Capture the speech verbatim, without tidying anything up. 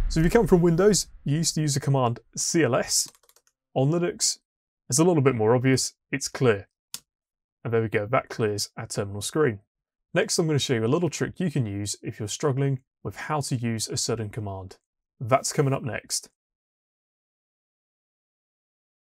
So if you come from Windows, you used to use the command C L S. On Linux, it's a little bit more obvious, it's clear. And there we go, that clears our terminal screen. Next, I'm going to show you a little trick you can use if you're struggling with how to use a certain command. That's coming up next.